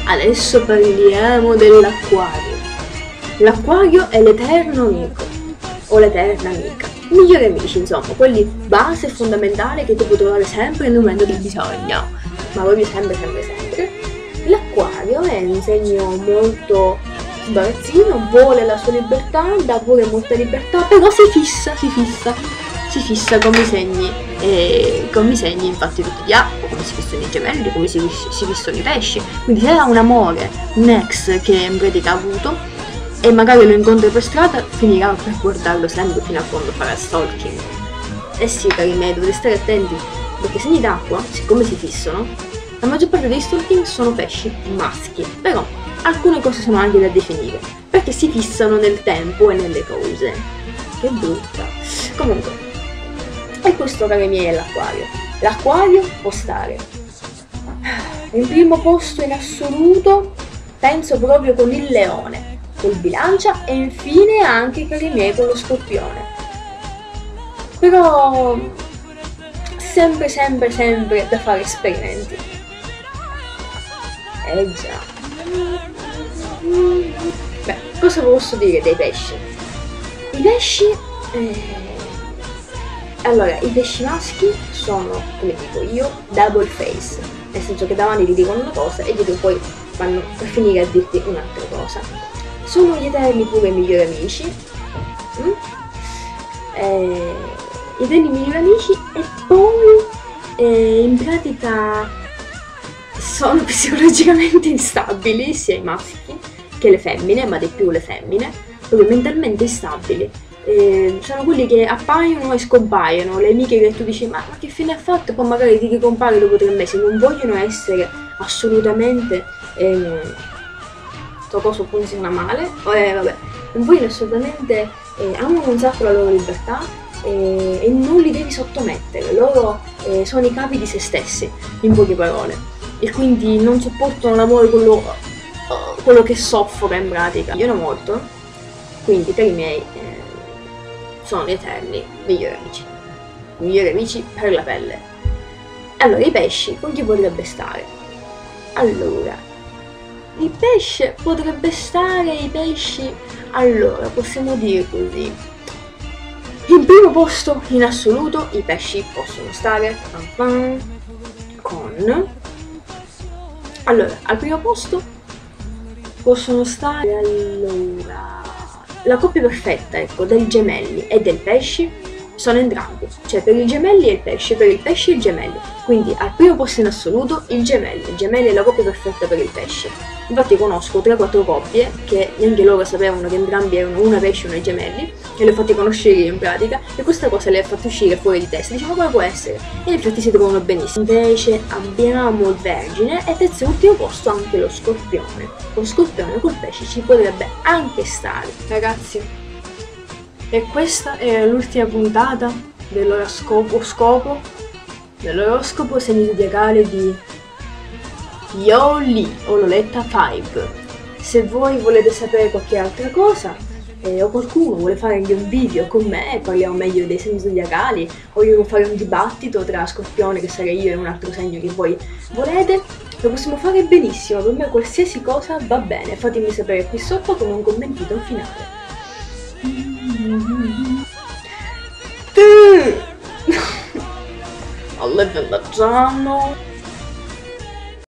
Adesso parliamo dell'acquario. L'acquario è l'eterno amico, o l'eterna amica, migliori amici insomma, quelli base e fondamentale che tu puoi trovare sempre nel momento del bisogno, ma proprio sempre. L'acquario è un segno molto sbarazzino, vuole la sua libertà, dà pure molta libertà, però si fissa come i segni infatti tutti gli acqua, come si fissano i gemelli, come si fissano i pesci. Quindi se ha un amore, un ex che in pratica ha avuto e magari lo incontra per strada, finirà per guardarlo sempre fino a quando farà stalking. Eh sì, cari miei, dovete stare attenti, perché i segni d'acqua, siccome si fissano, la maggior parte dei stalking sono pesci maschi, però alcune cose sono anche da definire, perché si fissano nel tempo e nelle cose. Che brutta. Comunque, e questo, cari miei, è l'acquario. L'acquario può stare in primo posto in assoluto, penso proprio con il leone, col bilancia e infine anche, cari miei, con lo scorpione. Però sempre da fare esperimenti. Già. Beh, cosa posso dire dei pesci? I pesci... Allora, i pesci maschi sono, come dico io, double face, nel senso che davanti ti dicono una cosa e dietro poi vanno per finire a dirti un'altra cosa. Sono gli eterni pure migliori amici, gli eterni migliori amici, e poi in pratica sono psicologicamente instabili sia i maschi che le femmine, ma di più le femmine, proprio mentalmente instabili. Sono quelli che appaiono e scompaiono, le amiche che tu dici ma che fine ha fatto, poi magari ti ricompare dopo 3 mesi, non vogliono essere assolutamente sto coso funziona male, non vogliono assolutamente, amano un sacco la loro libertà e non li devi sottomettere, loro sono i capi di se stessi, in poche parole, e quindi non sopportano l'amore quello che soffoca in pratica. Io ne ho molto, quindi per i miei sono gli eterni migliori amici per la pelle. Allora, i pesci con chi potrebbe stare? Allora, il pesce potrebbe stare, allora, possiamo dire così, in primo posto in assoluto i pesci possono stare con, allora, al primo posto possono stare, allora, la coppia perfetta, ecco, dei gemelli e del pesci sono entrambi, cioè per i gemelli e il pesce, per il pesce e il gemelli. Quindi al primo posto in assoluto il gemelli è la coppia perfetta per il pesce. Infatti conosco 3-4 coppie che neanche loro sapevano che entrambi erano una pesce e una gemelli, e le ho fatti conoscere io in pratica, e questa cosa le ha fatto uscire fuori di testa. Dicevo, ma come può essere? E infatti si trovano benissimo. Invece abbiamo il vergine e terzo e ultimo posto anche lo scorpione. Lo scorpione col pesce ci potrebbe anche stare, ragazzi. E questa è l'ultima puntata dell'oroscopo segni zodiacale di Yoli o Loletta 5. Se voi volete sapere qualche altra cosa o qualcuno vuole fare anche un video con me e parliamo meglio dei segni zodiacali, o io devo fare un dibattito tra Scorpione, che sarei io, e un altro segno che voi volete, lo possiamo fare benissimo. Per me qualsiasi cosa va bene, fatemi sapere qui sotto con un commentino finale. I live in the tunnel.